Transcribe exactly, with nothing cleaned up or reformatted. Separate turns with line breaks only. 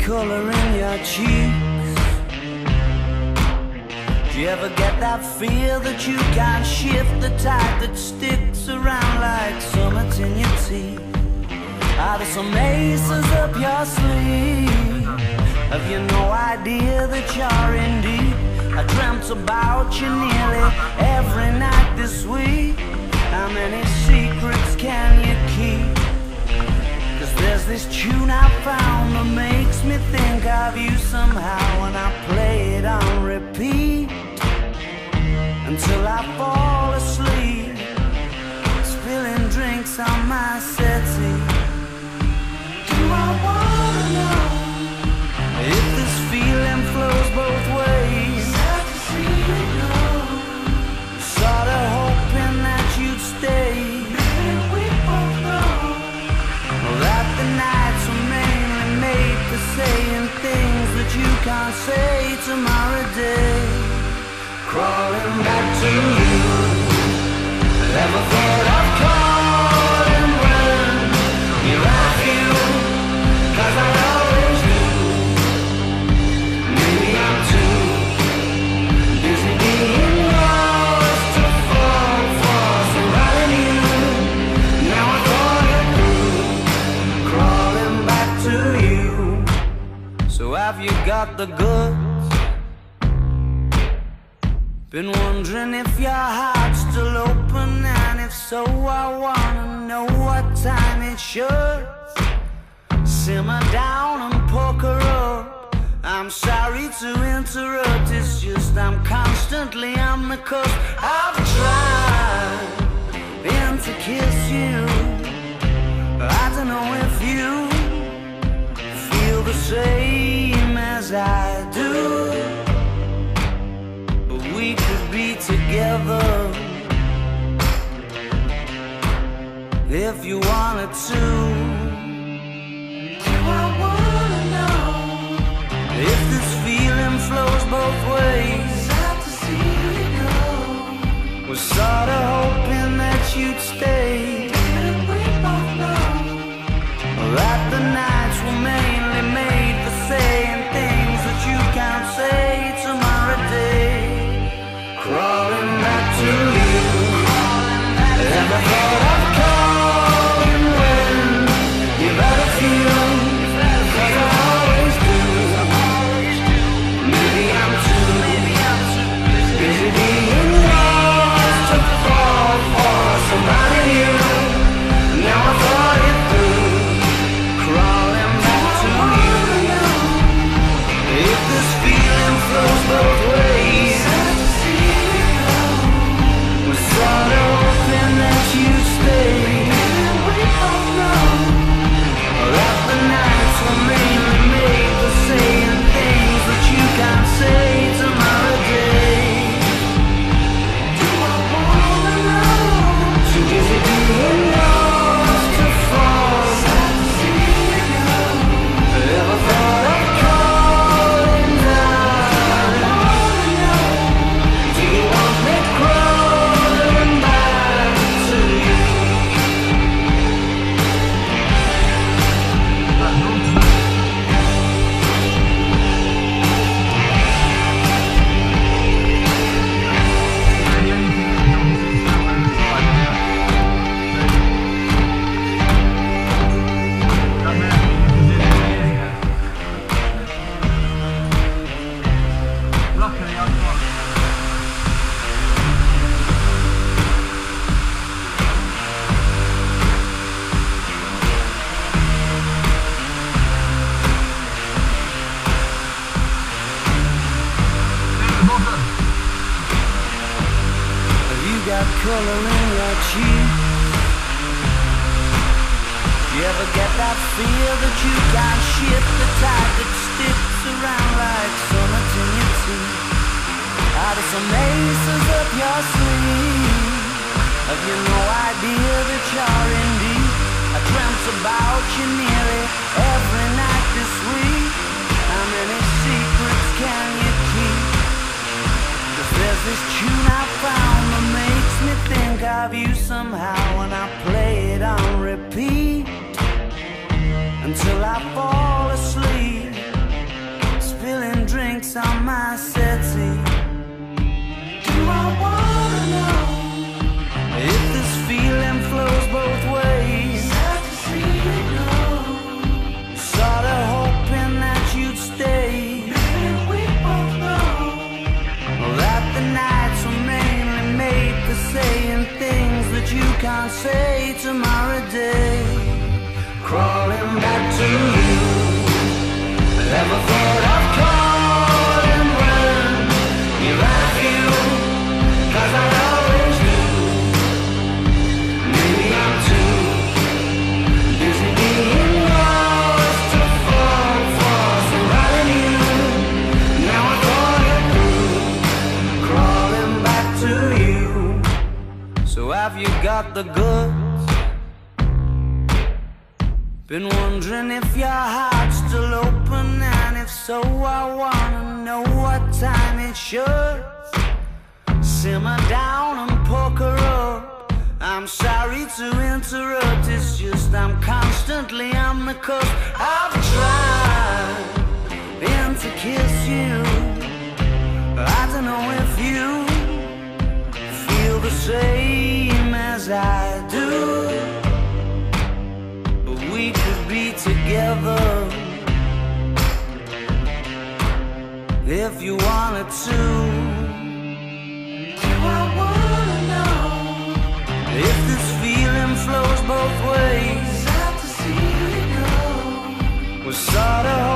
color in your cheeks? Do you ever get that feel that you can't shift, the type that sticks around like summits in your teeth? Are there some aces up your sleeve? Have you no idea that you're in deep? I dreamt about you nearly every night this week. How many secrets can you keep? Cause there's this tune I found that makes me think of you somehow, and I play it on repeat until I fall asleep, spilling drinks on my settee. Do I wanna know if this feeling flows both ways? Sad to see you go. Sorta hoping that you'd stay. Maybe we both know that the nights were mainly made for saying things that you can't say tomorrow day. Crawling back to you, never thought I'd call and run. You're right here, cause I always do. Maybe I'm too busy being lost to fall for somebody new. Now I thought it through, crawling back to you. So have you got the goods? Been wondering if your heart's still open, and if so, I wanna know what time it should. Simmer down and poker up. I'm sorry to interrupt, it's just I'm constantly on the cusp. I've tried been to kiss you. I don't know if you feel the same as I do. We could be together if you wanted to. Do I wanna know if this feeling flows both ways? Sad to see you go. Was sorta hoping that you'd stay. And we both know that the nights were mainly made for saying things that you can't say tomorrow day. Crawling back to you, never thought I'd call and when you've had a few, cause I always do. Maybe I'm too busy being lost to fall for somebody new. Now I thought it through, crawling back to you. If this feeling flows both ways, sorta hoping that you'd stay. And we both know that the nights were mainly made for saying things that you can't say tomorrow day. Do I wanna know? Too busy being lost to fall. Sad to see you go. Ever thought of calling down? I wanna know. Do you want me to cry? Color in your cheeks. Do you ever get that feel that you can't shift, the type that sticks around like summits in your teeth? Are there some aces up your sleeve? Have you no idea that you're in deep? I dreamt about you nearly every night this week. How many secrets can you keep? Cause there's this tune I found that makes me think of you somehow, and I play it on repeat until I fall asleep. face on my settee. Do I wanna know if this feeling flows both ways? Sad to see you go. Sorta hoping that you'd stay. Maybe we both know that the nights were mainly made for saying things that you can't say tomorrow day. Crawling back to you. Never thought I'd call and run. You like you, cause I always do. Maybe I'm too busy being lost to fall for somebody new. Now I thought it through, crawling back to you. So have you got the goods? Been wondering if your heart's still open, and if so, I wanna know what time it should. Simmer down and poker up. I'm sorry to interrupt, it's just I'm constantly on the cusp. I've tried been to kiss you. I don't know if you feel the same as I do. We could be together if you wanted to. Do I wanna know if this feeling flows both ways? Sad to see you go. We're sorta